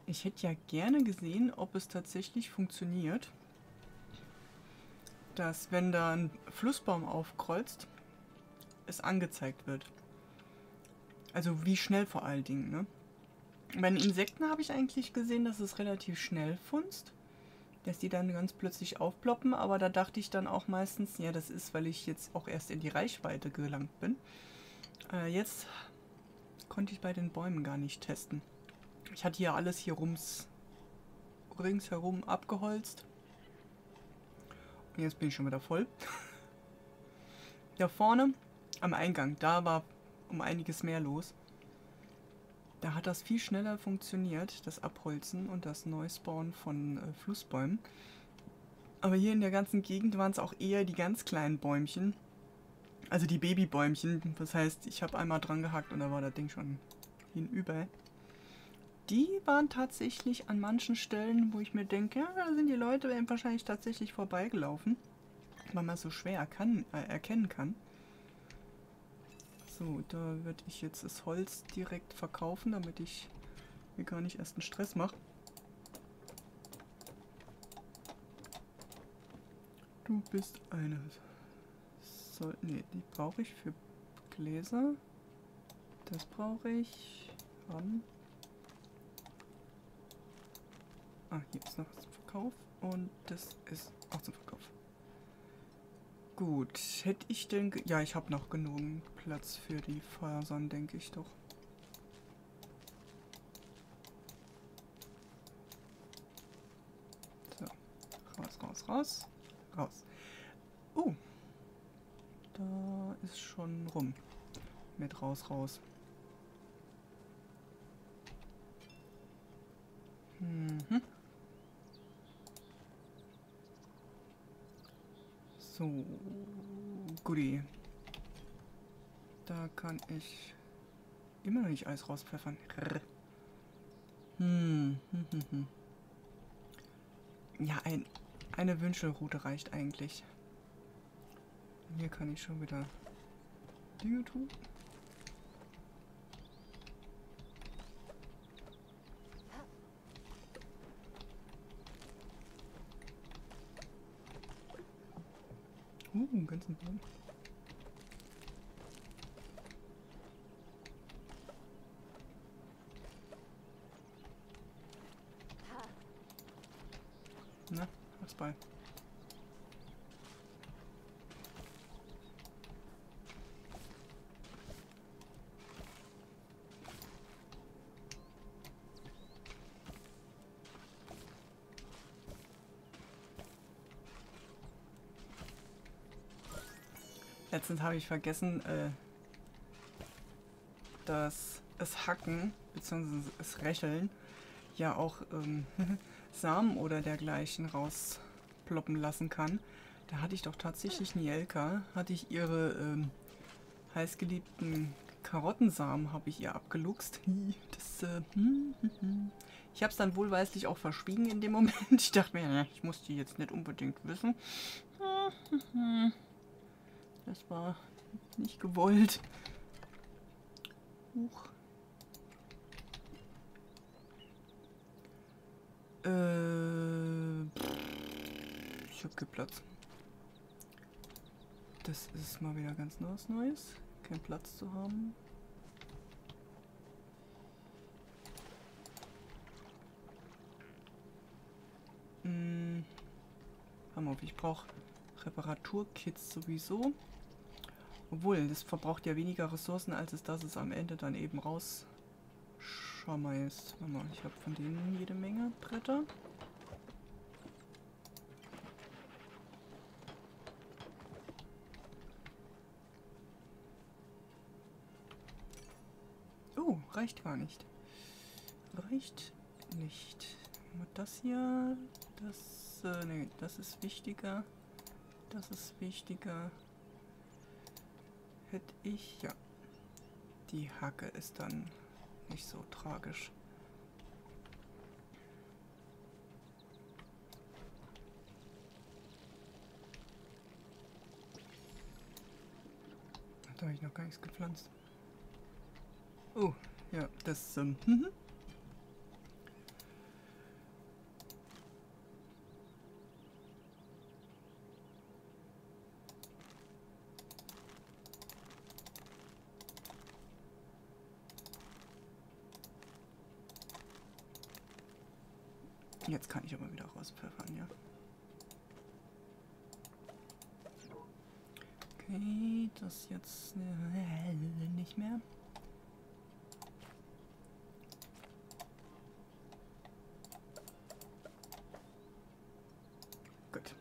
Ich hätte ja gerne gesehen, ob es tatsächlich funktioniert, dass wenn da ein Flussbaum aufkreuzt, es angezeigt wird. Also wie schnell vor allen Dingen, ne? Bei den Insekten habe ich eigentlich gesehen, dass es relativ schnell funzt, dass die dann ganz plötzlich aufploppen, aber da dachte ich dann auch meistens, ja, das ist, weil ich jetzt auch erst in die Reichweite gelangt bin. Jetzt konnte ich bei den Bäumen gar nicht testen. Ich hatte ja alles hier ringsherum abgeholzt. Und jetzt bin ich schon wieder voll. Da vorne am Eingang, da war um einiges mehr los. Da hat das viel schneller funktioniert, das Abholzen und das Neuspawnen von Flussbäumen. Aber hier in der ganzen Gegend waren es auch eher die ganz kleinen Bäumchen. Also die Babybäumchen. Das heißt, ich habe einmal dran gehackt und da war das Ding schon hinüber. Die waren tatsächlich an manchen Stellen, wo ich mir denke, ja, da sind die Leute wahrscheinlich tatsächlich vorbeigelaufen. Weil man es so schwer erkennen kann. So, da werde ich jetzt das Holz direkt verkaufen, damit ich mir gar nicht erst einen Stress mache. Du bist eine. Ne, die brauche ich für Gläser. Das brauche ich. Haben. Ah, hier ist noch was zum Verkauf. Und das ist auch zum Verkauf. Gut, hätte ich denn... Ja, ich habe noch genug Platz für die Fasern, denke ich doch. So, raus, raus, raus. Raus. Oh, da ist schon rum. Mit raus, raus. Mhm. So, Goodie. Da kann ich immer noch nicht Eis rauspfeffern. Ja, eine Wünschelrute reicht eigentlich. Hier kann ich schon wieder Dinge tun. Einen ganzen Baum. Na, mach's bei. Letztens habe ich vergessen, dass es Hacken bzw. es Rächeln ja auch Samen oder dergleichen rausploppen lassen kann. Da hatte ich doch tatsächlich Nielka, hatte ich ihre heißgeliebten Karottensamen habe ich ihr abgeluchst. Das, ich habe es dann wohlweislich auch verschwiegen in dem Moment. Ich dachte mir, ich muss die jetzt nicht unbedingt wissen. Das war nicht gewollt. Huch. Ich habe keinen Platz. Das ist mal wieder ganz Neues. Kein Platz zu haben. Ich brauche Reparaturkits sowieso. Obwohl, das verbraucht ja weniger Ressourcen, als es am Ende dann eben rausschmeißt. Ich habe von denen jede Menge Bretter. Oh, reicht gar nicht. Reicht nicht. Das hier, nee, das ist wichtiger. Das ist wichtiger. Hätte ich, ja. Die Hacke ist dann nicht so tragisch. Da habe ich noch gar nichts gepflanzt. Oh, ja, das, Jetzt kann ich aber wieder rauspfeffern, ja. Okay, das jetzt nicht mehr. Gut.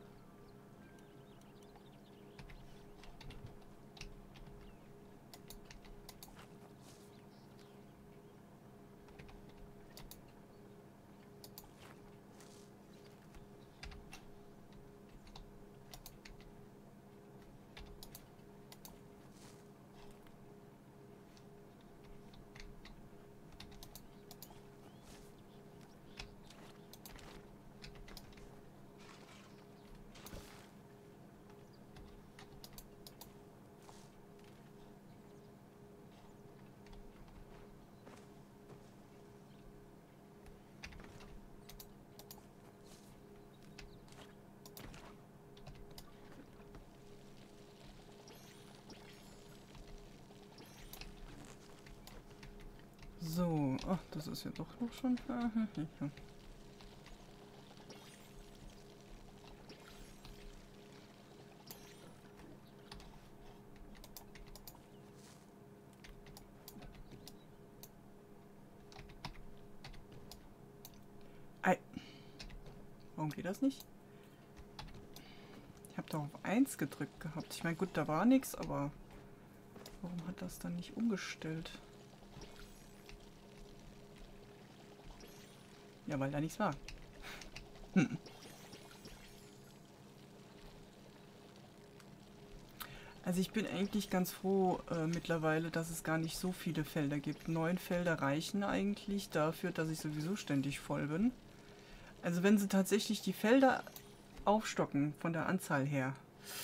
So, ach, das ist ja doch noch schon. Ei. Warum geht das nicht? Ich habe da auf 1 gedrückt gehabt. Ich meine, gut, da war nichts, aber warum hat das dann nicht umgestellt? Ja, weil da nichts war. Hm. Also ich bin eigentlich ganz froh mittlerweile, dass es gar nicht so viele Felder gibt. 9 Felder reichen eigentlich dafür, dass ich sowieso ständig voll bin. Also wenn sie tatsächlich die Felder aufstocken von der Anzahl her,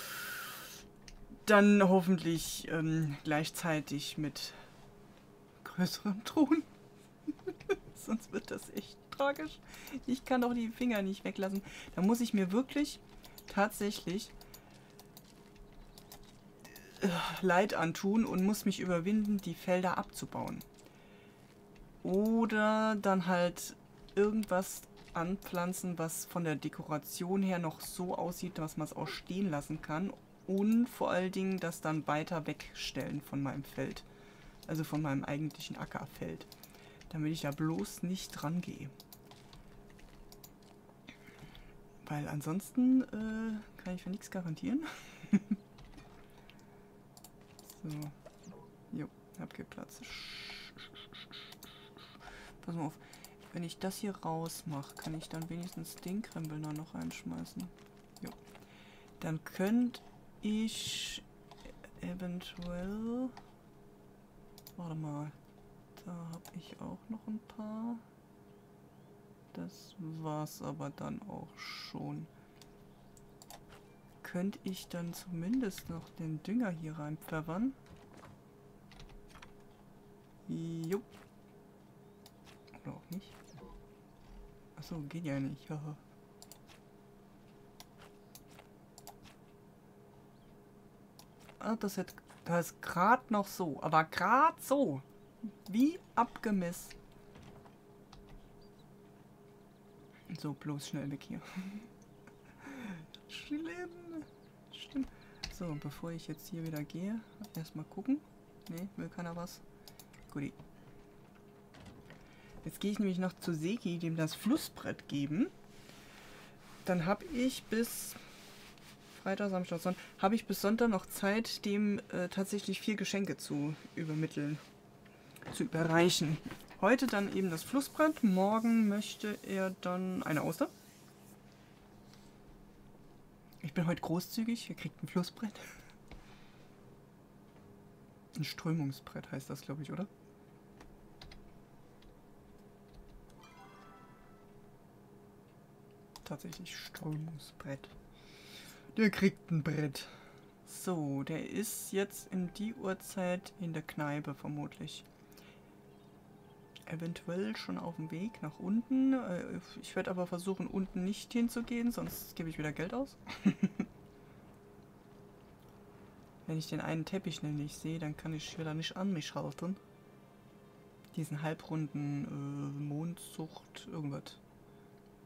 dann hoffentlich gleichzeitig mit größeren Truhen. Sonst wird das echt tragisch. Ich kann doch die Finger nicht weglassen. Da muss ich mir wirklich tatsächlich Leid antun und muss mich überwinden, die Felder abzubauen. Oder dann halt irgendwas anpflanzen, was von der Dekoration her noch so aussieht, dass man es auch stehen lassen kann. Und vor allen Dingen das dann weiter wegstellen von meinem Feld. Also von meinem eigentlichen Ackerfeld. Damit ich da bloß nicht dran gehe. Weil ansonsten kann ich für nichts garantieren. So. Jo, hab geplatzt. Pass mal auf. Wenn ich das hier rausmache, kann ich dann wenigstens den Krempel da noch reinschmeißen. Jo. Dann könnte ich eventuell... Warte mal. Da habe ich auch noch ein paar. Das war's aber dann auch schon. Könnte ich dann zumindest noch den Dünger hier reinpfeffern? Jupp. Oder auch nicht. Achso, geht ja nicht. Haha. Ah, das ist gerade noch so. Aber gerade so. Wie abgemessen. So, bloß schnell weg hier. Schlimm. Schlimm. So, bevor ich jetzt hier wieder gehe, erstmal gucken. Ne, will keiner was. Guti. Jetzt gehe ich nämlich noch zu Seki, dem das Flussbrett geben. Dann habe ich bis Freitag, Samstag, Sonntag, habe ich bis Sonntag noch Zeit, dem tatsächlich 4 Geschenke zu übermitteln, zu überreichen. Heute dann eben das Flussbrett, morgen möchte er dann eine Auster. Ich bin heute großzügig, er kriegt ein Flussbrett. Ein Strömungsbrett heißt das, glaube ich, oder? Tatsächlich Strömungsbrett. Der kriegt ein Brett. So, der ist jetzt in die Uhrzeit in der Kneipe vermutlich. Eventuell schon auf dem Weg nach unten. Ich werde aber versuchen, unten nicht hinzugehen, sonst gebe ich wieder Geld aus. Wenn ich den einen Teppich nämlich sehe, dann kann ich wieder nicht an mich halten. Diesen halbrunden Mondzucht, irgendwas.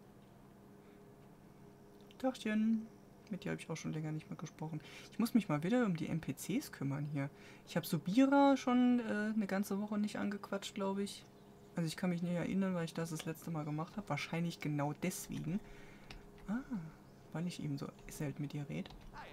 Tachchen. Mit dir habe ich auch schon länger nicht mehr gesprochen. Ich muss mich mal wieder um die NPCs kümmern hier. Ich habe Subira schon eine ganze Woche nicht angequatscht, glaube ich. Also ich kann mich nicht erinnern, weil ich das letzte Mal gemacht habe. Wahrscheinlich genau deswegen. Ah, weil ich eben so selten mit ihr rede.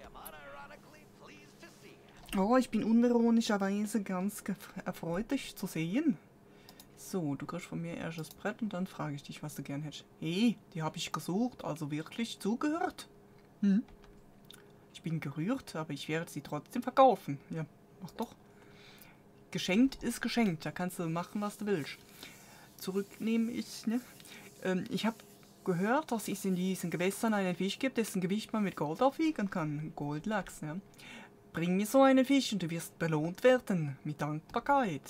Oh, ich bin unironischerweise ganz erfreut, dich zu sehen. So, du kriegst von mir erst das Brett und dann frage ich dich, was du gern hättest. Hey, die habe ich gesucht, also wirklich zugehört. Hm? Ich bin gerührt, aber ich werde sie trotzdem verkaufen. Ja, mach doch. Geschenkt ist geschenkt, da kannst du machen, was du willst. Zurücknehmen ich, ne? Ich habe gehört, dass es in diesen Gewässern einen Fisch gibt, dessen Gewicht man mit Gold aufwiegen kann. Goldlachs, ja. Bring mir so einen Fisch und du wirst belohnt werden. Mit Dankbarkeit.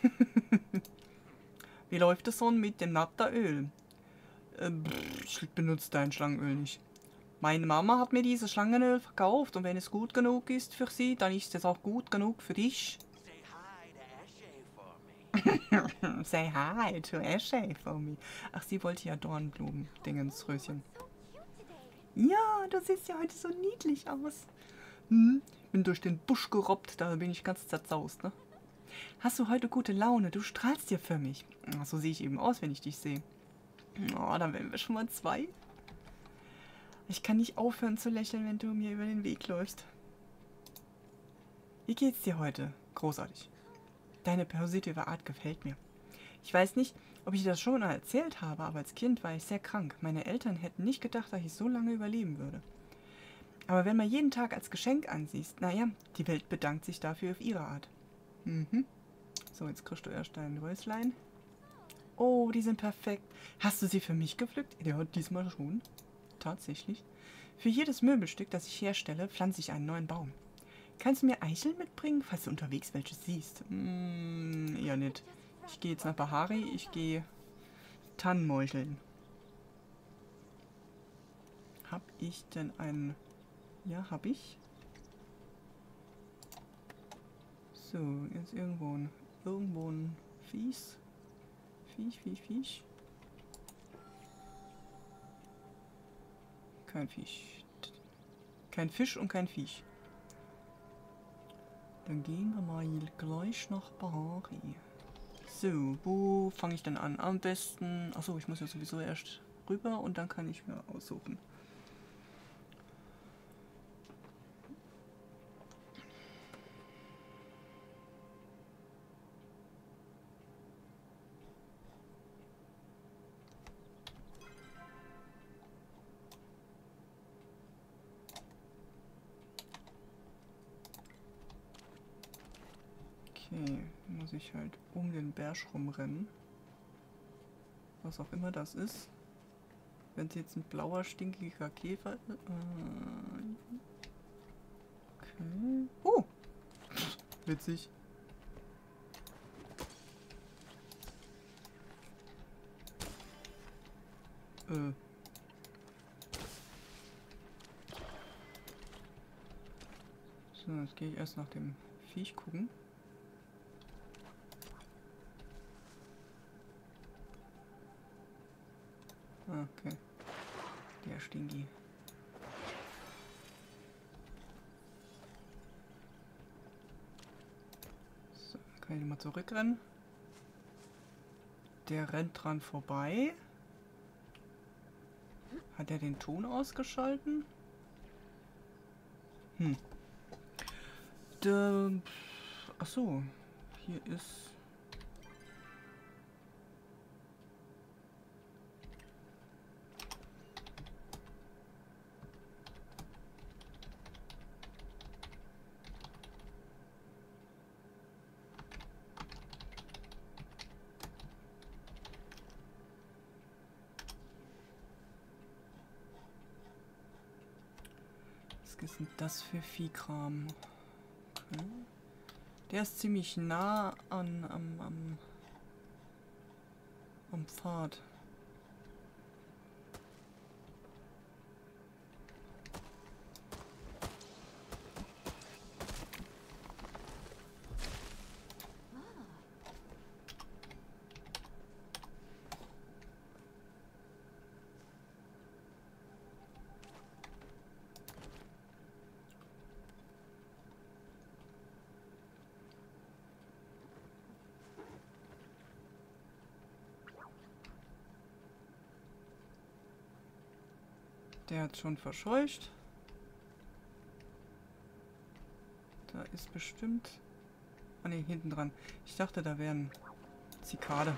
Wie läuft es so mit dem Natteröl? Ich benutze dein Schlangenöl nicht. Meine Mama hat mir dieses Schlangenöl verkauft und wenn es gut genug ist für sie, dann ist es auch gut genug für dich. Say hi to Ashay for me. Ach, sie wollte ja Dornblumen, Dingensröschen. Ja, du siehst ja heute so niedlich aus. Bin durch den Busch gerobbt, da bin ich ganz zerzaust, ne? Hast du heute gute Laune? Du strahlst ja für mich. Ach, so sehe ich eben aus, wenn ich dich sehe. Oh, dann wären wir schon mal 2. Ich kann nicht aufhören zu lächeln, wenn du mir über den Weg läufst. Wie geht's dir heute? Großartig. Deine positive Art gefällt mir. Ich weiß nicht, ob ich das schon mal erzählt habe, aber als Kind war ich sehr krank. Meine Eltern hätten nicht gedacht, dass ich so lange überleben würde. Aber wenn man jeden Tag als Geschenk ansiehst, naja, die Welt bedankt sich dafür auf ihre Art. So, jetzt kriegst du erst dein Röslein. Oh, die sind perfekt. Hast du sie für mich gepflückt? Ja, diesmal schon. Tatsächlich. Für jedes Möbelstück, das ich herstelle, pflanze ich einen neuen Baum. Kannst du mir Eicheln mitbringen, falls du unterwegs welche siehst? Ja nicht. Ich gehe jetzt nach Bahari, ich gehe Tannenmeucheln. Hab ich denn einen... Ja, hab ich. So, jetzt irgendwo ein Viech. Viech. Kein Viech. Kein Fisch und kein Viech. Dann gehen wir mal gleich nach Bahari. So, wo fange ich denn an? Am besten... Achso, ich muss ja sowieso erst rüber und dann kann ich mir aussuchen. Okay, muss ich halt um den Berg rumrennen. Was auch immer das ist. Wenn es jetzt ein blauer, stinkiger Käfer ist. Okay. Oh! Witzig. So, jetzt gehe ich erst nach dem Viech gucken. Okay. Der Stinky. So, kann ich mal zurückrennen. Der rennt dran vorbei. Hat er den Ton ausgeschalten? Ach so. Hier ist... Was ist denn das für Viehkram? Okay. Der ist ziemlich nah am Pfad. Der hat schon verscheucht. Da ist bestimmt... Ah ne, hinten dran. Ich dachte, da wären Zikade.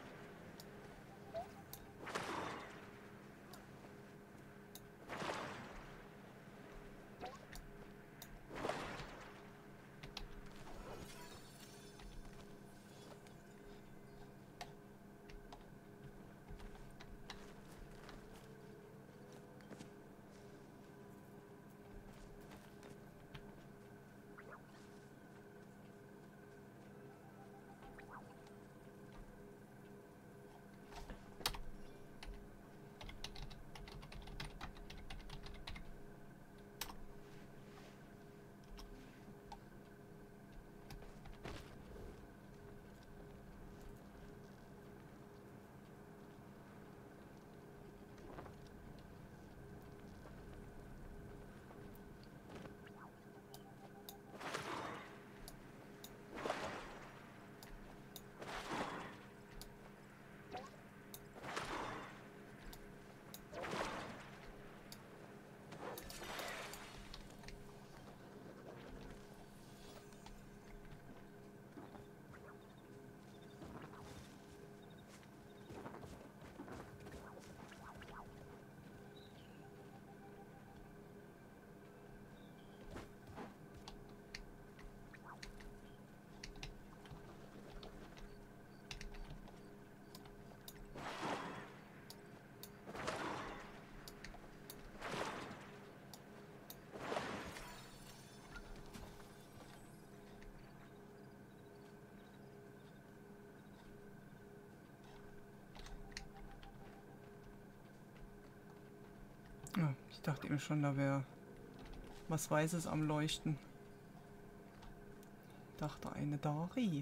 Ja, ich dachte eben schon, da wäre was Weißes am Leuchten. Dachte eine Dari.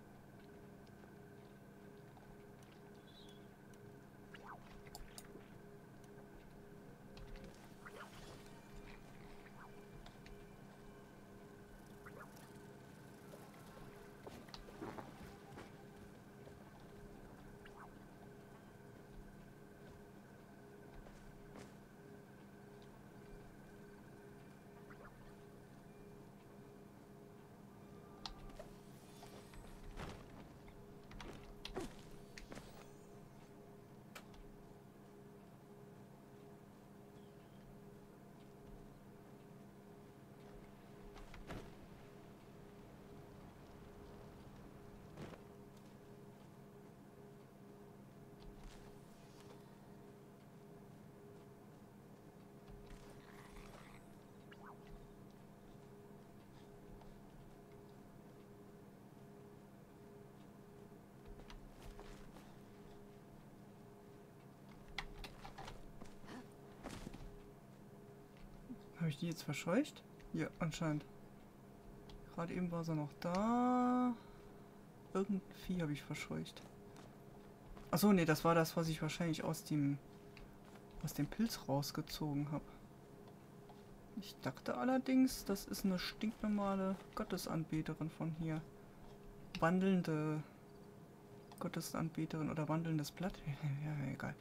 Habe ich die jetzt verscheucht? Ja, anscheinend. Gerade eben war sie noch da. Irgendwie habe ich verscheucht. Achso, nee, das war das, was ich wahrscheinlich aus dem Pilz rausgezogen habe. Ich dachte allerdings, das ist eine stinknormale Gottesanbeterin von hier. Wandelnde Gottesanbeterin oder wandelndes Blatt. Ja, egal.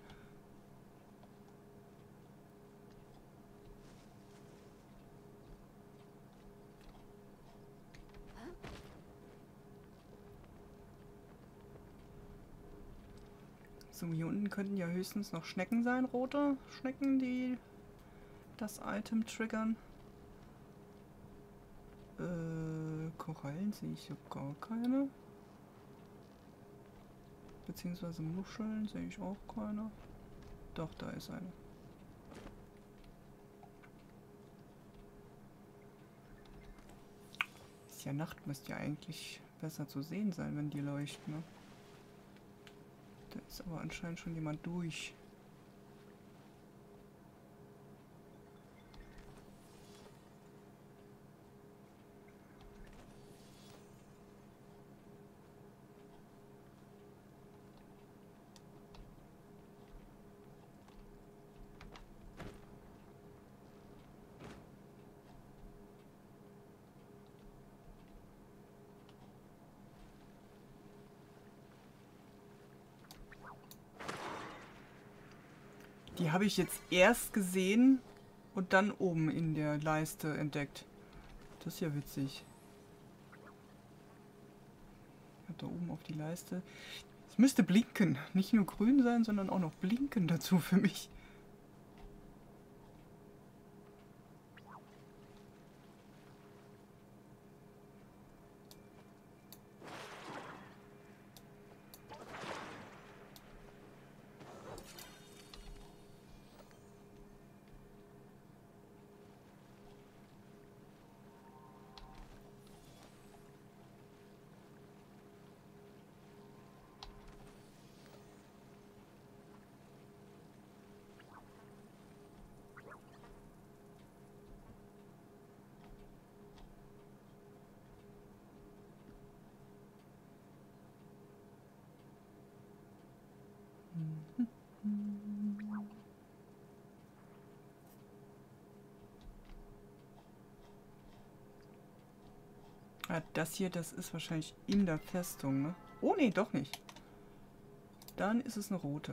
So, hier unten könnten ja höchstens noch Schnecken sein, rote Schnecken, die das Item triggern. Korallen sehe ich hier gar keine. Beziehungsweise Muscheln sehe ich auch keine. Doch, da ist eine. Ist ja Nacht, müsste ja eigentlich besser zu sehen sein, wenn die leuchten, ne? Da ist aber anscheinend schon jemand durch. Die habe ich jetzt erst gesehen und dann oben in der Leiste entdeckt. Das ist ja witzig. Ich habe da oben auf die Leiste. Es müsste blinken. Nicht nur grün sein, sondern auch noch blinken dazu für mich. Ah, das hier, das ist wahrscheinlich in der Festung, ne? Oh, nee, doch nicht. Dann ist es eine rote.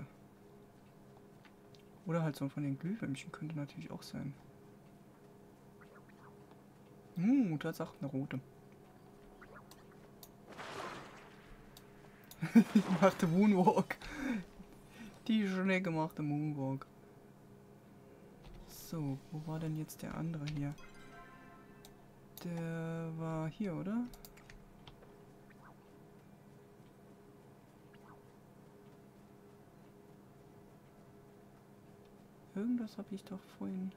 Oder halt so von den Glühwürmchen könnte natürlich auch sein. Das ist auch eine rote. Machte Moonwalk. Die Schnecke machte Moonwalk. So, wo war denn jetzt der andere hier? Der war hier, oder? Irgendwas habe ich doch vorhin...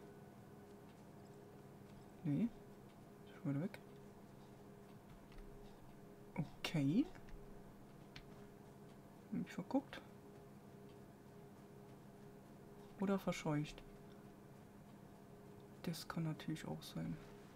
Nee. Ist schon wieder weg. Okay. Hab ich verguckt? Oder verscheucht? Das kann natürlich auch sein.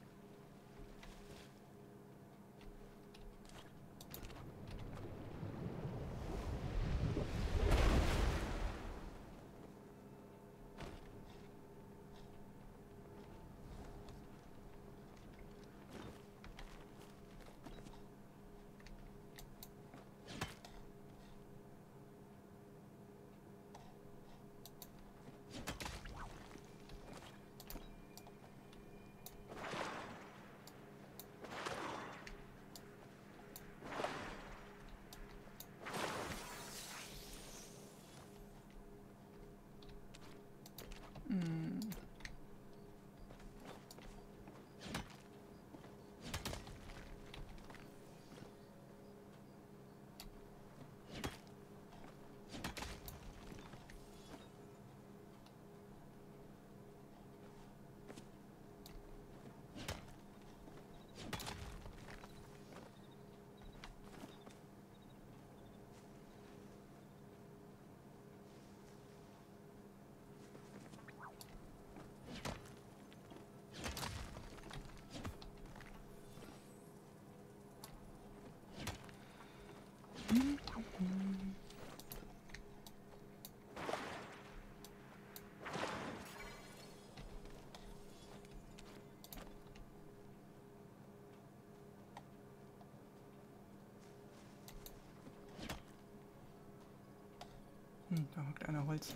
Da hockt einer Holz.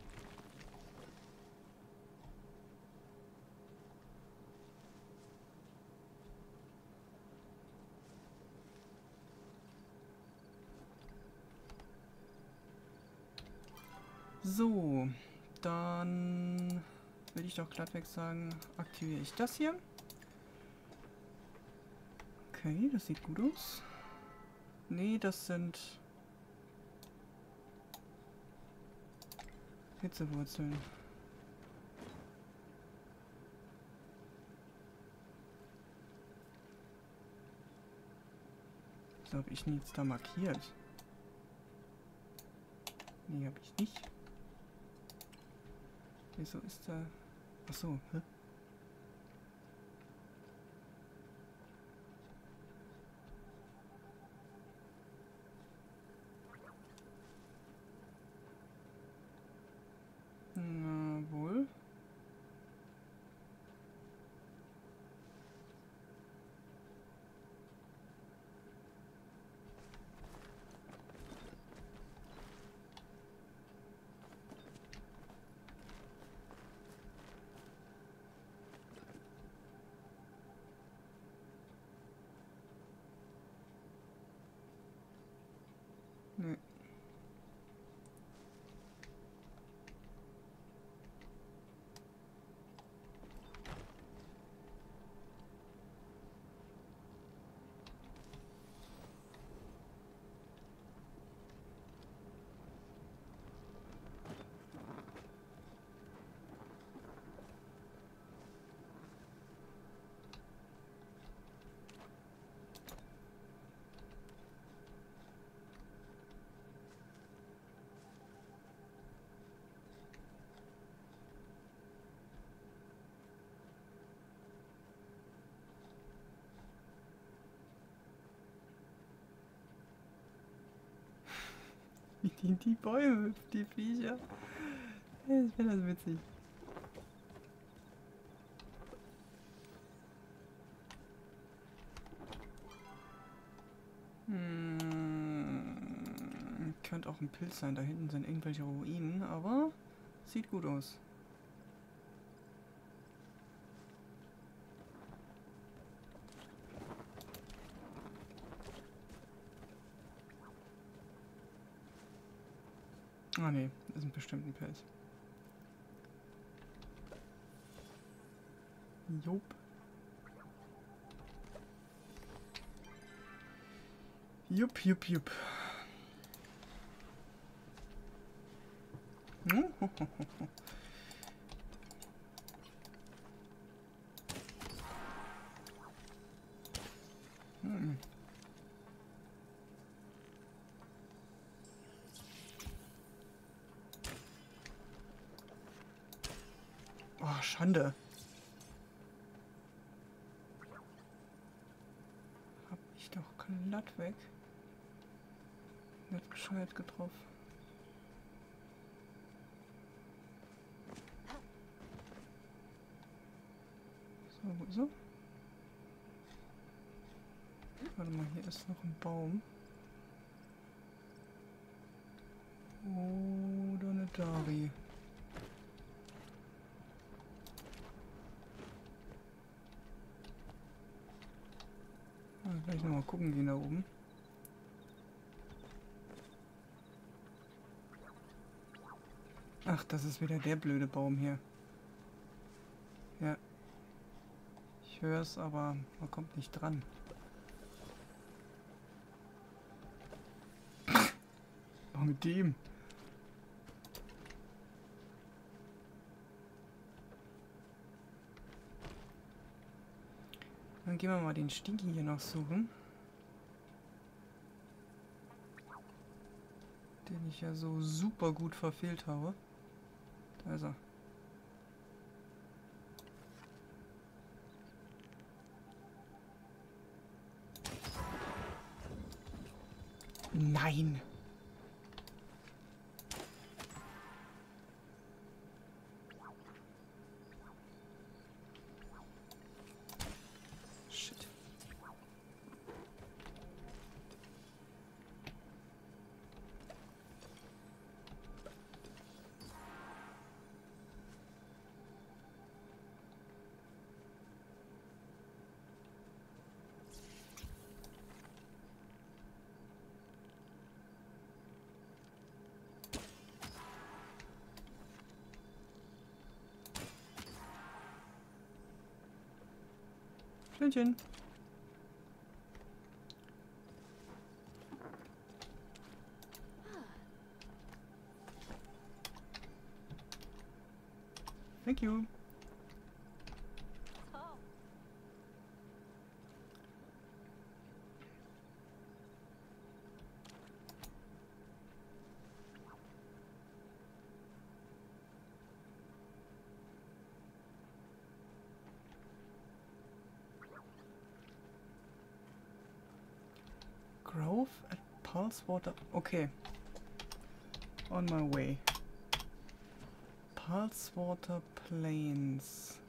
So, dann will ich doch glattweg sagen, aktiviere ich das hier. Okay, das sieht gut aus. Nee, das sind Hitzewurzeln. Was habe ich denn jetzt da markiert? Nee, habe ich nicht. Wieso ist da... Achso, hä? Na wohl. Die Bäume, die Viecher. Ich finde das witzig. Könnte auch ein Pilz sein. Da hinten sind irgendwelche Ruinen, aber sieht gut aus. Ah ne, ist ein bestimmter Pilz. Jupp. Jupp, jupp, jupp. Oh, Schande. Hab ich doch glatt weg. Nicht gescheit getroffen. So, wo ist er? Warte mal, hier ist noch ein Baum. Oder eine Dari. Gleich nochmal gucken gehen da oben. Ach, das ist wieder der blöde Baum hier. Ja. Ich höre es, aber man kommt nicht dran. Was mit dem? Dann gehen wir mal den Stinky hier noch suchen. Den ich ja so super gut verfehlt habe. Da ist er. Nein! Shit. Schönchen. Thank you. Grove at Pulsewater. Okay. On my way. Pulsewater Plains.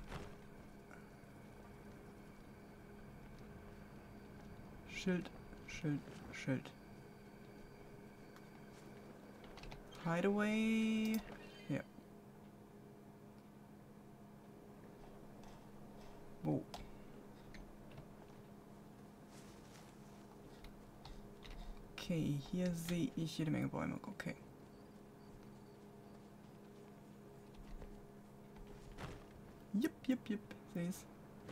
Schild, Schild, Schild. Hideaway. Ja. Wo? Okay, hier sehe ich jede Menge Bäume. Okay. Jupp, jupp, jupp. Seh's.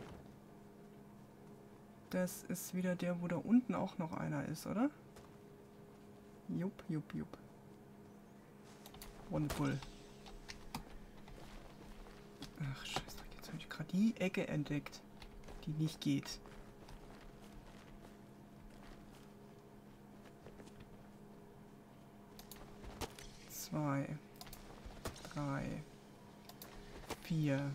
Das ist wieder der, wo da unten auch noch einer ist, oder? Jupp, jupp, jupp. Wonderful. Ach, scheiße. Jetzt habe ich gerade die Ecke entdeckt, die nicht geht. Zwei, drei, vier,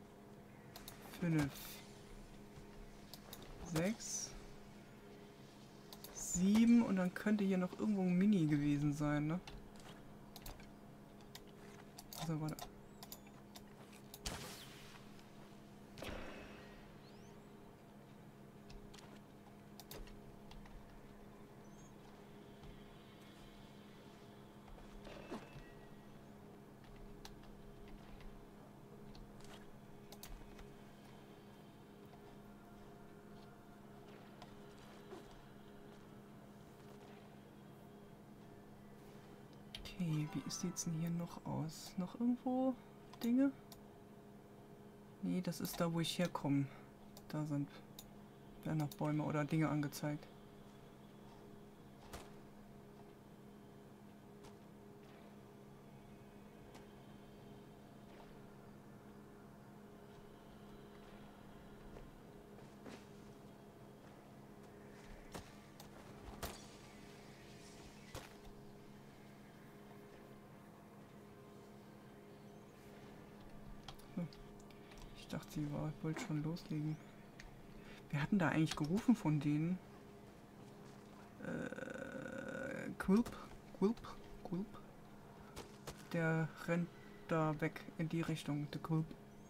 5, 6, 7 und dann könnte hier noch irgendwo ein Mini gewesen sein, ne? Also, warte. Okay, wie sieht's denn hier noch aus? Noch irgendwo Dinge? Nee, das ist da, wo ich herkomme. Da werden noch Bäume oder Dinge angezeigt. Ich dachte, wollte schon loslegen. Wir hatten da eigentlich gerufen von denen. Quilp. Der rennt da weg in die Richtung. Der Quilp.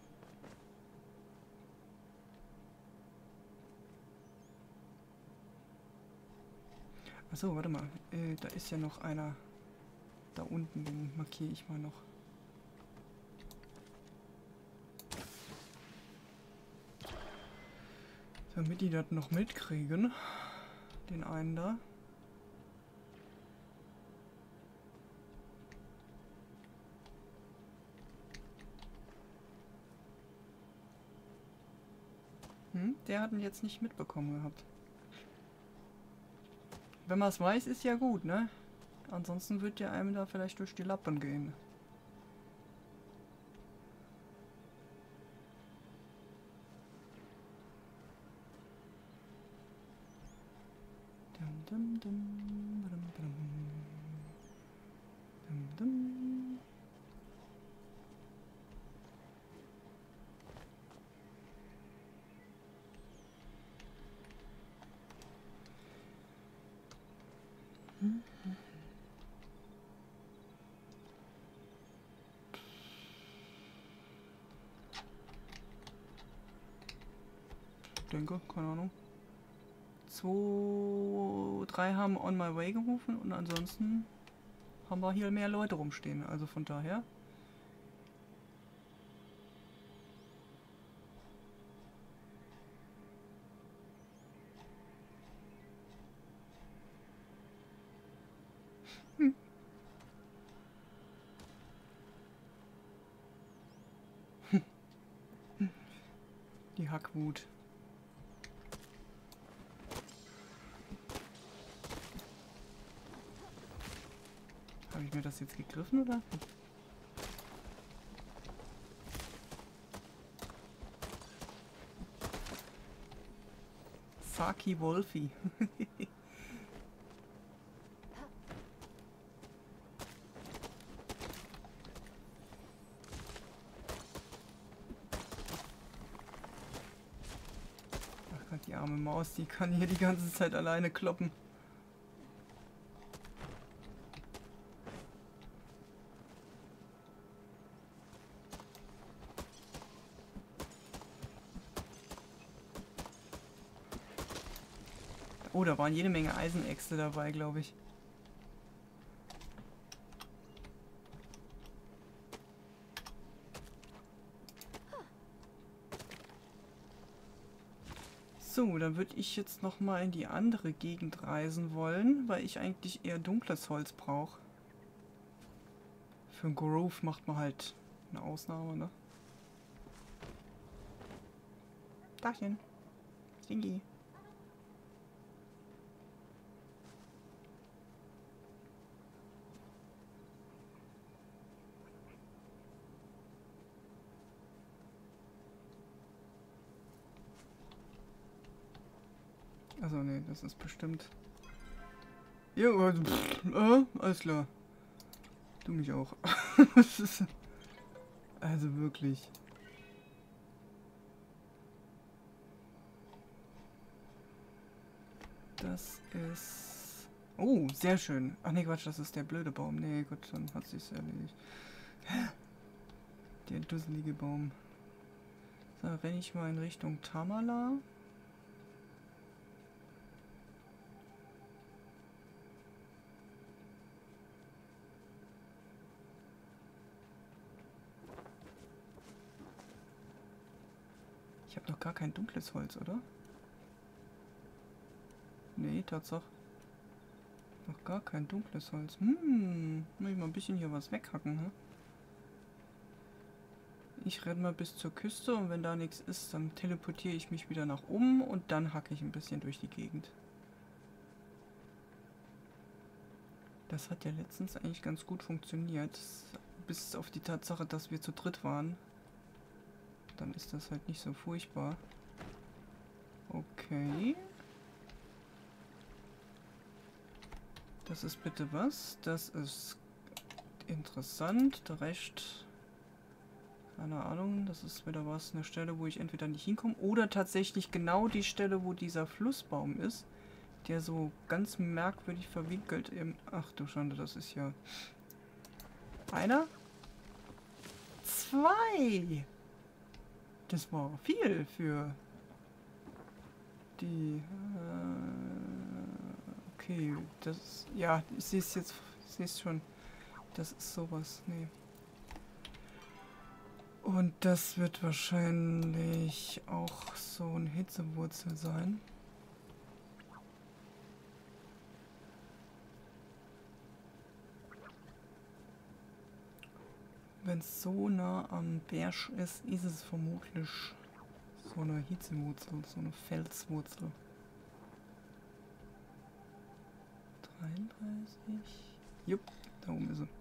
Achso, warte mal. Da ist ja noch einer. Da unten, den markiere ich mal noch. Damit die das noch mitkriegen. Den einen da. Der hat ihn jetzt nicht mitbekommen gehabt. Wenn man es weiß, ist ja gut, ne? Ansonsten wird ja einem da vielleicht durch die Lappen gehen. Denke, keine Ahnung. 2, 3 haben On My Way gerufen und ansonsten haben wir hier mehr Leute rumstehen. Also von daher. Die Hackwut. Habe ich mir das jetzt gegriffen, oder? Saki Wolfi. Ach Gott, die arme Maus, die kann hier die ganze Zeit alleine kloppen. Oh, da waren jede Menge Eisenäxte dabei, glaube ich. So, dann würde ich jetzt noch mal in die andere Gegend reisen wollen, weil ich eigentlich eher dunkles Holz brauche. Für ein Grove macht man halt eine Ausnahme, ne? Dachchen. Stinky. Also nee, das ist bestimmt... Ja, alles klar. Du mich auch. Also wirklich. Das ist... Oh, sehr schön. Ach nee, Quatsch, das ist der blöde Baum. Nee, gut, dann hat sich's erledigt. Der dusselige Baum. So, renne ich mal in Richtung Tamala. Ich habe noch gar kein dunkles Holz, oder? Nee, Tatsache. Noch gar kein dunkles Holz. Muss ich mal ein bisschen hier was weghacken, ne? Ich renne mal bis zur Küste und wenn da nichts ist, dann teleportiere ich mich wieder nach oben und dann hacke ich ein bisschen durch die Gegend. Das hat ja letztens eigentlich ganz gut funktioniert. Bis auf die Tatsache, dass wir zu dritt waren. Dann ist das halt nicht so furchtbar. Okay. Das ist bitte was? Das ist interessant. Recht. Keine Ahnung. Das ist wieder was. Eine Stelle, wo ich entweder nicht hinkomme. Oder tatsächlich genau die Stelle, wo dieser Flussbaum ist. Der so ganz merkwürdig verwinkelt im... Ach du Schande, das ist ja... Einer? Zwei! Das war viel für die... okay, das... Ja, ich sehe es jetzt... Ich sehe es schon. Das ist sowas. Nee. Und das wird wahrscheinlich auch so ein Hitzewurzel sein. Wenn es so nah am Berg ist, ist es vermutlich so eine Hitzewurzel, so eine Felswurzel. 33. Jupp, da oben ist sie.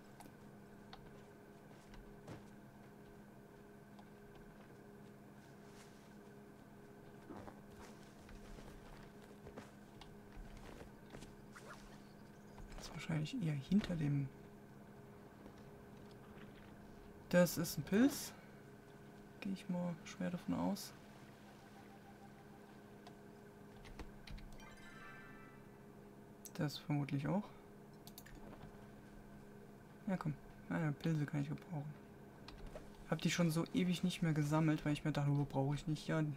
Das ist wahrscheinlich eher hinter dem... Das ist ein Pilz. Gehe ich mal schwer davon aus. Das vermutlich auch. Ja komm, meine Pilze kann ich gebrauchen. Hab die schon so ewig nicht mehr gesammelt, weil ich mir dachte, brauche ich nicht. Ja,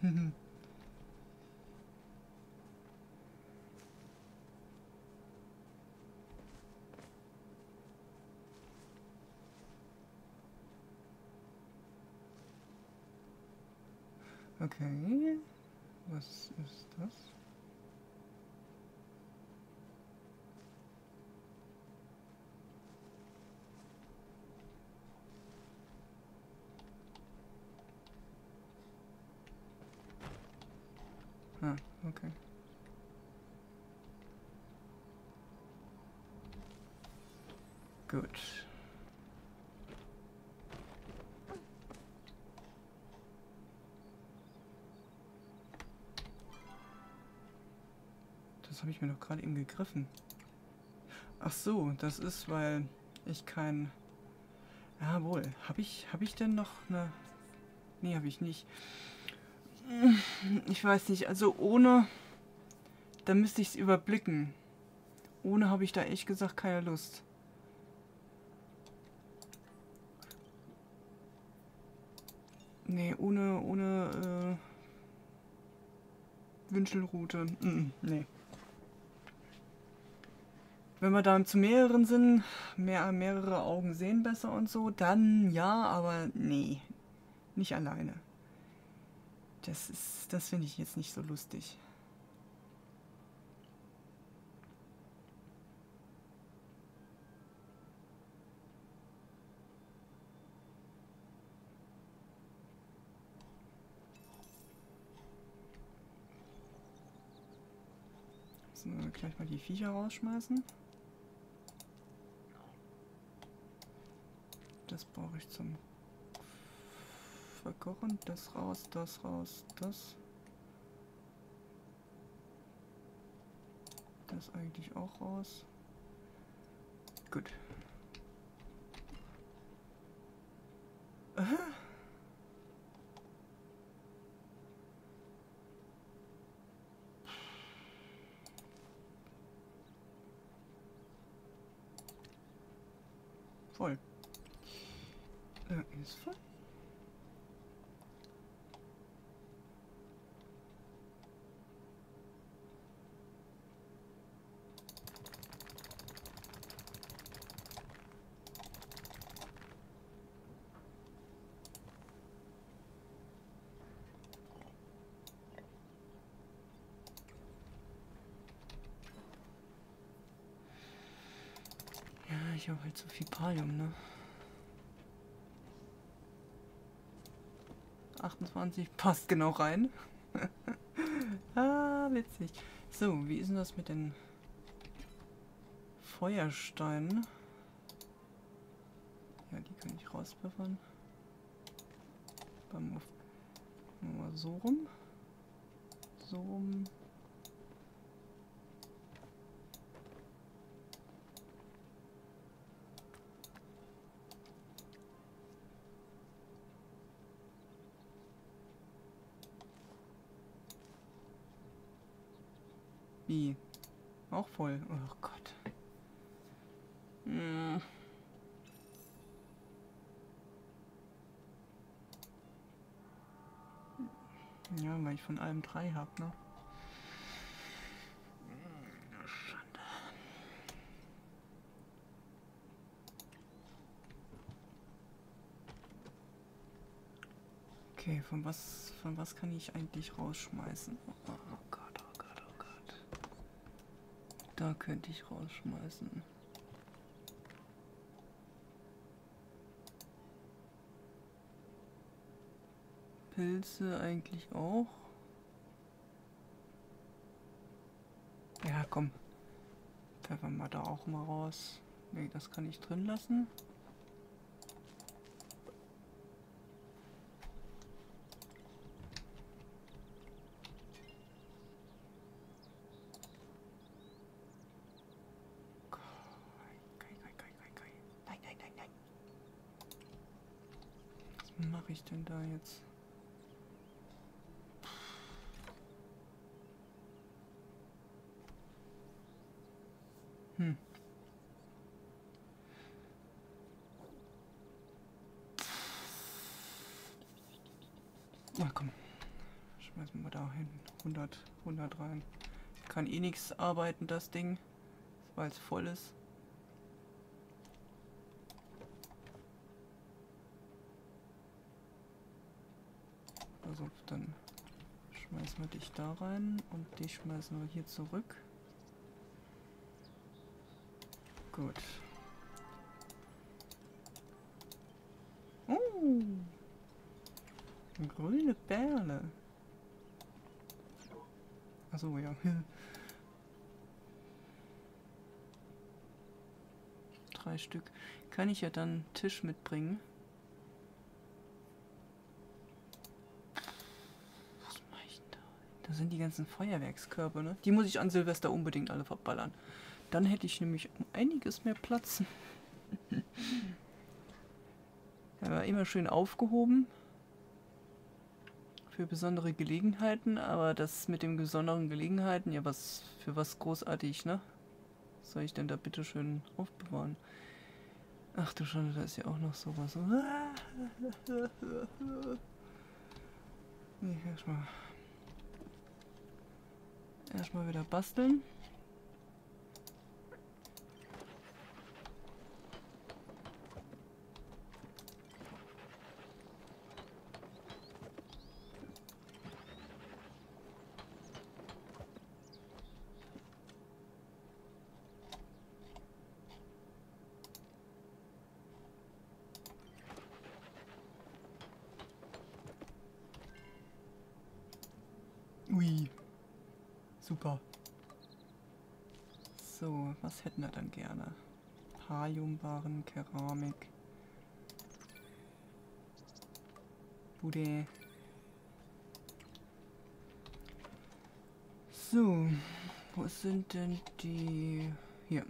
okay. Was ist das? Ah, okay. Gut. Das habe ich mir doch gerade eben gegriffen. Ach so, das ist, weil ich kein... Jawohl. Habe ich denn noch eine... Nee, habe ich nicht. Ich weiß nicht, also ohne... Da müsste ich es überblicken. Ohne habe ich da ehrlich gesagt keine Lust. Nee, ohne Wünschelrute. Nee. Wenn wir da zu mehreren sind, mehrere Augen sehen besser und so, dann ja, aber nee. Nicht alleine. Das finde ich jetzt nicht so lustig. Müssen wir gleich mal die Viecher rausschmeißen. Das brauche ich zum Verkochen. Das raus, das raus, das. Das eigentlich auch raus. Gut. voll. Ist voll. Ich habe halt so viel Pallium, ne? 28 passt genau rein. Ah, witzig. So, wie ist denn das mit den Feuersteinen? Ja, die kann ich rauspfeffern. Mal so rum. So rum. Wie? Auch voll. Oh Gott. Hm. Ja, weil ich von allem 3 habe, ne? Schande. Okay, von was kann ich eigentlich rausschmeißen? Oh Gott, oh Gott, oh Gott. Da könnte ich rausschmeißen. Pilze eigentlich auch. Ja, komm. Pfeffern wir da auch mal raus. Nee, das kann ich drin lassen. Nein, nein, nein, nein. Was mache ich denn da jetzt? Na komm, schmeißen wir da hin. 100 rein. Kann eh nichts arbeiten, das Ding, weil es voll ist. Also dann schmeißen wir dich da rein und dich schmeißen wir hier zurück. Gut. Eine grüne Perle. Achso, ja. 3 Stück. Kann ich ja dann Tisch mitbringen. Was mache ich denn da? Da sind die ganzen Feuerwerkskörper, ne? Die muss ich an Silvester unbedingt alle verballern. Dann hätte ich nämlich um einiges mehr Platz. Ja, immer schön aufgehoben. Für besondere Gelegenheiten, aber das mit den besonderen Gelegenheiten, ja, was für was großartig, ne? Was soll ich denn da bitte schön aufbewahren? Ach du Schande, da ist ja auch noch sowas. Nee, erstmal wieder basteln. Ui. Super. So, was hätten wir dann gerne? Palliumwaren, Keramik. Bude. So, wo sind denn die... Hier.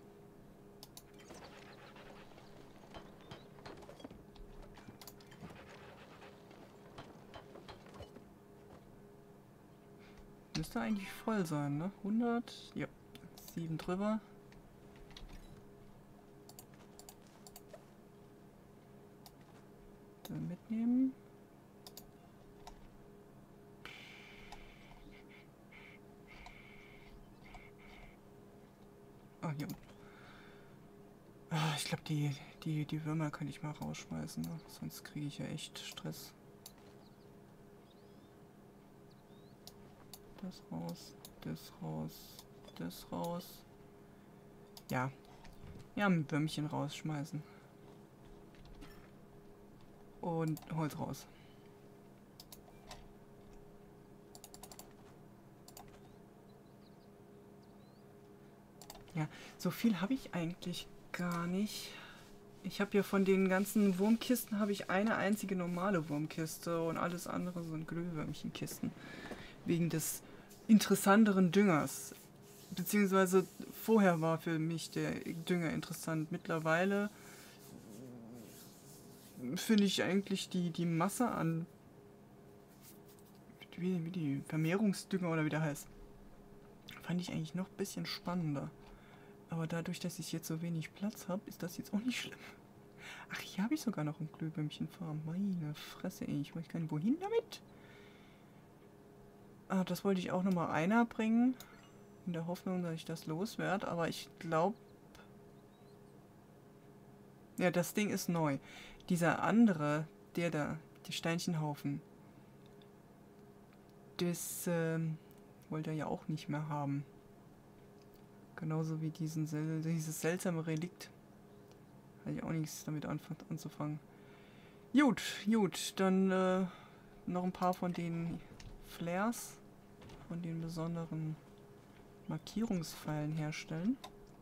Müsste eigentlich voll sein, ne? 100, ja. 7 drüber. Ah, ich glaube, die Würmer kann ich mal rausschmeißen. Ne? Sonst kriege ich ja echt Stress. Das raus, das raus, das raus. Ja, ja, ein Würmchen rausschmeißen. Und Holz raus. Ja, so viel habe ich eigentlich gar nicht. Ich habe ja von den ganzen Wurmkisten habe ich eine einzige normale Wurmkiste und alles andere sind Glühwürmchenkisten. Wegen des interessanteren Düngers. Beziehungsweise vorher war für mich der Dünger interessant. Mittlerweile finde ich eigentlich die Masse an wie die Vermehrungsdünger oder wie der heißt, fand ich eigentlich noch ein bisschen spannender. Aber dadurch, dass ich jetzt so wenig Platz habe, ist das jetzt auch nicht schlimm. Ach, hier habe ich sogar noch ein Glühwürmchenfarm. Meine Fresse, ey. Ich weiß gar nicht, wohin damit. Ah, das wollte ich auch nochmal einer bringen. In der Hoffnung, dass ich das loswerde. Aber ich glaube... Ja, das Ding ist neu. Dieser andere, der da, die Steinchenhaufen, das wollte er ja auch nicht mehr haben. Genauso wie dieses seltsame Relikt. Hatte ich auch nichts damit anzufangen. Gut, dann noch ein paar von den Flares, von den besonderen Markierungspfeilen herstellen.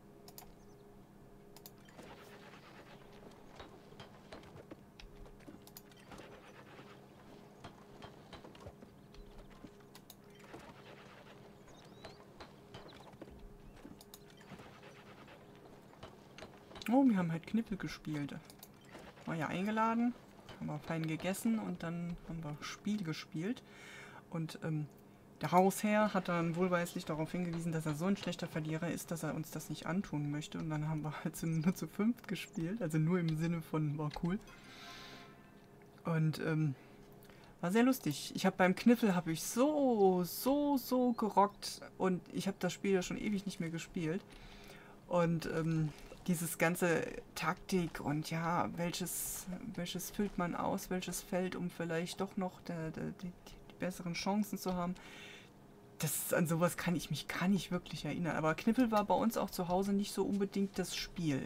Oh, wir haben halt Knippel gespielt. War ja eingeladen, haben wir fein gegessen und dann haben wir Spiel gespielt. Und der Hausherr hat dann wohlweislich darauf hingewiesen, dass er so ein schlechter Verlierer ist, dass er uns das nicht antun möchte. Und dann haben wir halt nur zu fünft gespielt, also nur im Sinne von war cool. Und war sehr lustig. Ich habe beim Kniffel habe ich so gerockt und ich habe das Spiel ja schon ewig nicht mehr gespielt. Und dieses ganze Taktik und ja, welches füllt man aus, welches Feld, um vielleicht doch noch die besseren Chancen zu haben. An sowas kann ich mich gar nicht wirklich erinnern. Aber Knippel war bei uns auch zu Hause nicht so unbedingt das Spiel.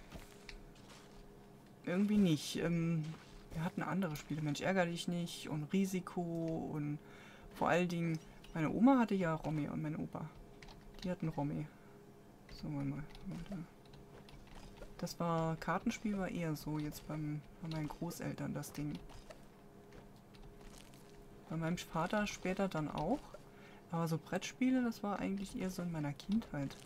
Irgendwie nicht. Wir hatten andere Spiele. Mensch, ärger dich nicht und Risiko und vor allen Dingen, meine Oma hatte ja Romy und mein Opa. Die hatten Romy. So, mal. Das war, Kartenspiel war eher so jetzt bei meinen Großeltern das Ding. Bei meinem Vater später dann auch. Aber so Brettspiele, das war eigentlich eher so in meiner Kindheit.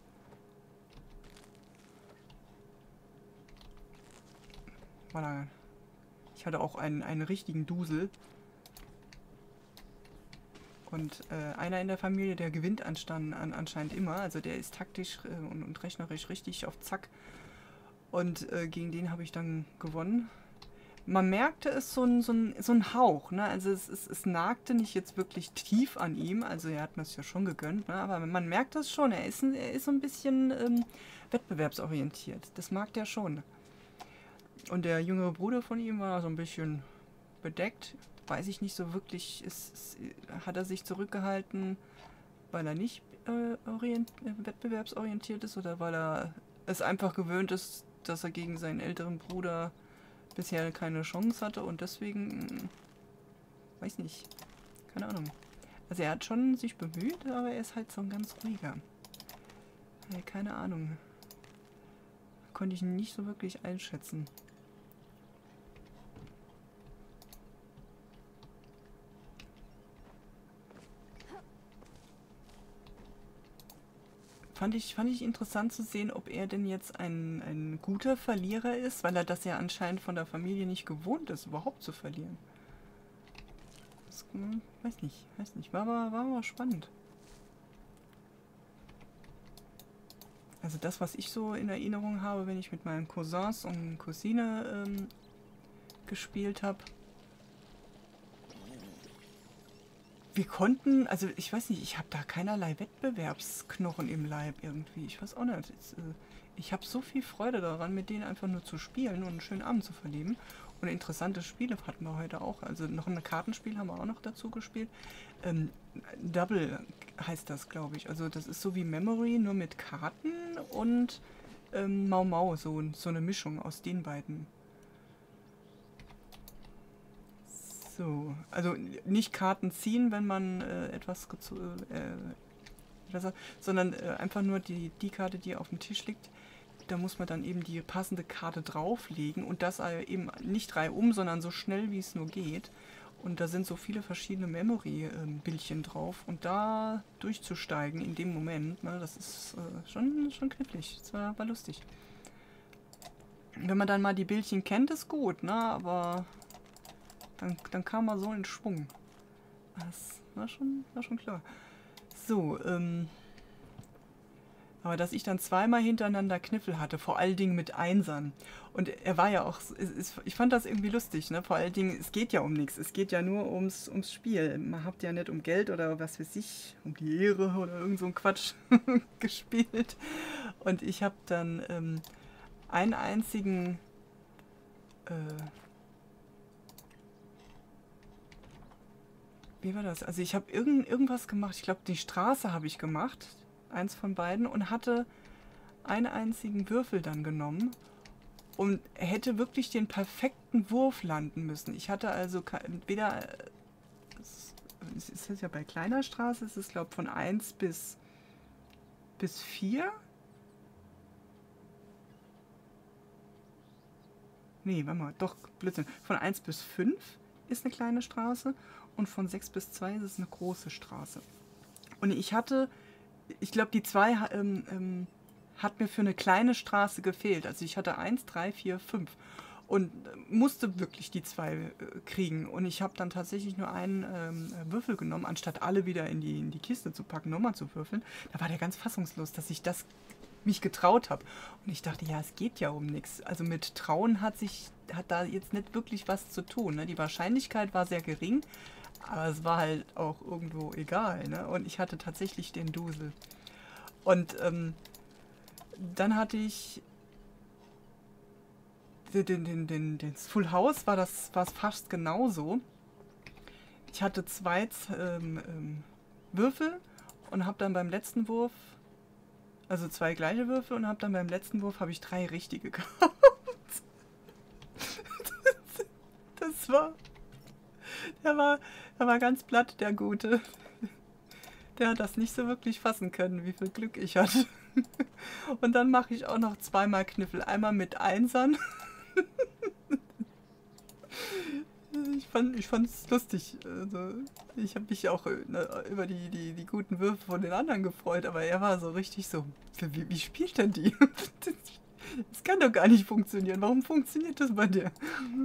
Voilà. Ich hatte auch einen richtigen Dusel. Und einer in der Familie, der gewinnt anscheinend immer. Also der ist taktisch und rechnerisch richtig auf Zack. Und gegen den habe ich dann gewonnen. Man merkte es so ein Hauch, ne? Also es nagte nicht jetzt wirklich tief an ihm, also er hat mir es ja schon gegönnt, ne? Aber man merkt das schon, er ist so ein bisschen wettbewerbsorientiert. Das mag der schon. Und der jüngere Bruder von ihm war so ein bisschen bedeckt. Weiß ich nicht so wirklich, hat er sich zurückgehalten, weil er nicht wettbewerbsorientiert ist oder weil er es einfach gewöhnt ist, dass er gegen seinen älteren Bruder bisher keine Chance hatte und deswegen, weiß nicht, keine Ahnung. Also er hat schon sich bemüht, aber er ist halt so ein ganz ruhiger. Keine Ahnung. Konnte ich nicht so wirklich einschätzen. Fand ich interessant zu sehen, ob er denn jetzt ein guter Verlierer ist, weil er das ja anscheinend von der Familie nicht gewohnt ist, überhaupt zu verlieren. Das, weiß nicht. War aber spannend. Also das, was ich so in Erinnerung habe, wenn ich mit meinen Cousins und Cousine gespielt habe. Wir konnten, also ich weiß nicht, ich habe da keinerlei Wettbewerbsknochen im Leib irgendwie. Ich weiß auch nicht. Ich habe so viel Freude daran, mit denen einfach nur zu spielen und einen schönen Abend zu verleben. Und interessante Spiele hatten wir heute auch. Also noch ein Kartenspiel haben wir auch noch dazu gespielt. Ähm, Double heißt das, glaube ich. Also das ist so wie Memory, nur mit Karten und Mau Mau, so eine Mischung aus den beiden. So, also nicht Karten ziehen, wenn man sondern einfach nur die Karte, die auf dem Tisch liegt. Da muss man dann eben die passende Karte drauflegen und das eben nicht reihum, sondern so schnell wie es nur geht. Und da sind so viele verschiedene Memory-Bildchen drauf und da durchzusteigen in dem Moment, ne, das ist schon knifflig. Das war lustig. Wenn man dann mal die Bildchen kennt, ist gut, ne, aber dann kam man so in Schwung. Das war schon klar. So, aber dass ich dann zweimal hintereinander Kniffel hatte, vor allen Dingen mit Einsern. Und er war ja auch, ich fand das irgendwie lustig, ne? Vor allen Dingen, es geht ja um nichts, es geht ja nur ums Spiel. Man hat ja nicht um Geld oder was weiß ich, um die Ehre oder irgend so ein Quatsch gespielt. Und ich habe dann einen einzigen, wie war das? Also ich habe irgendwas gemacht, ich glaube die Straße habe ich gemacht, eins von beiden, und hatte einen einzigen Würfel dann genommen und hätte wirklich den perfekten Wurf landen müssen. Ich hatte also weder, es ist ja bei kleiner Straße, es ist glaube von 1 bis 4. Nee, warte mal, doch, Blödsinn. Von 1 bis 5 ist eine kleine Straße und von 6 bis 2 ist es eine große Straße. Und ich glaube, die 2 hat mir für eine kleine Straße gefehlt. Also ich hatte 1, 3, 4, 5 und musste wirklich die 2 kriegen. Und ich habe dann tatsächlich nur einen Würfel genommen, anstatt alle wieder in die Kiste zu packen, nochmal zu würfeln. Da war der ganz fassungslos, dass ich mich getraut habe. Und ich dachte, ja, es geht ja um nichts. Also mit Trauen hat da jetzt nicht wirklich was zu tun. Ne? Die Wahrscheinlichkeit war sehr gering, aber es war halt auch irgendwo egal. Ne? Und ich hatte tatsächlich den Dusel. Und dann hatte ich den Full House, war es fast genauso. Ich hatte 2 Würfel und habe dann beim letzten Wurf, also 2 gleiche Würfel, und habe dann beim letzten Wurf habe ich 3 richtige gehabt. Das war, der war ganz platt, der Gute. Der hat das nicht so wirklich fassen können, wie viel Glück ich hatte. Und dann mache ich auch noch 2-mal Kniffel. Einmal mit Einsern. Ich fand's lustig. Also, ich habe mich auch über die guten Würfe von den anderen gefreut, aber er war so richtig so, wie spielt denn die? Das kann doch gar nicht funktionieren. Warum funktioniert das bei dir?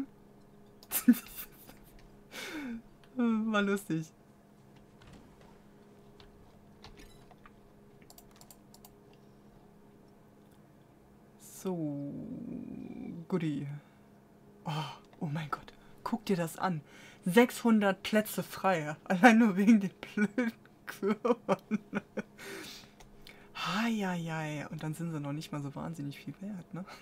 War lustig. So, Goodie. Oh mein Gott, guck dir das an. 600 Plätze frei. Allein nur wegen den blöden Quirlern. Heieiei. Und dann sind sie noch nicht mal so wahnsinnig viel wert, ne?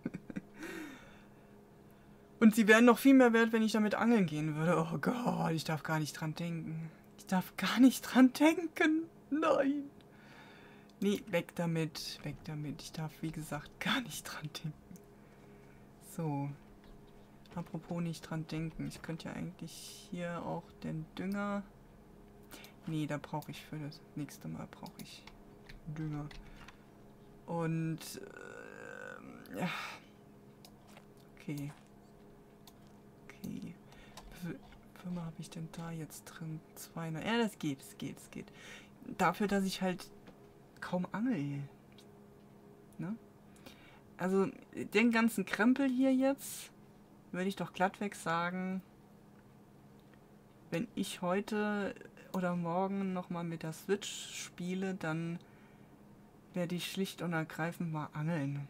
Und sie wären noch viel mehr wert, wenn ich damit angeln gehen würde. Oh Gott, ich darf gar nicht dran denken. Ich darf gar nicht dran denken. Nein. Nee, weg damit. Weg damit. Ich darf, wie gesagt, gar nicht dran denken. So. Apropos nicht dran denken. Ich könnte ja eigentlich hier auch den Dünger... Nee, da brauche ich für das nächste Mal brauche ich Dünger. Und... ja. Okay. Okay. Wie viel Firma habe ich denn da jetzt drin? 200. Ja, das geht, es geht, es geht. Dafür, dass ich halt kaum angel. Ne? Also, den ganzen Krempel hier jetzt, würde ich doch glattweg sagen, wenn ich heute oder morgen nochmal mit der Switch spiele, dann werde ich schlicht und ergreifend mal angeln.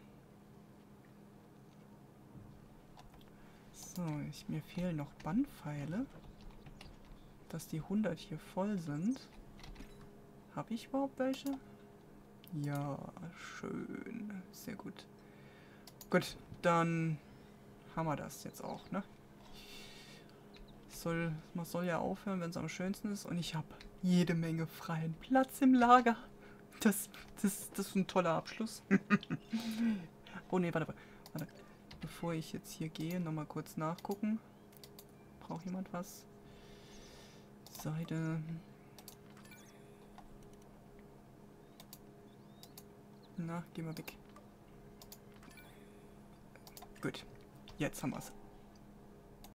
So, mir fehlen noch Bannpfeile, dass die 100 hier voll sind. Habe ich überhaupt welche? Ja, schön. Sehr gut. Gut, dann haben wir das jetzt auch, ne? Man soll ja aufhören, wenn es am schönsten ist. Und ich habe jede Menge freien Platz im Lager. Das ist ein toller Abschluss. Oh ne, warte. Bevor ich jetzt hier gehe, nochmal kurz nachgucken. Braucht jemand was? Seide. Na, geh mal weg. Gut, jetzt haben wir es.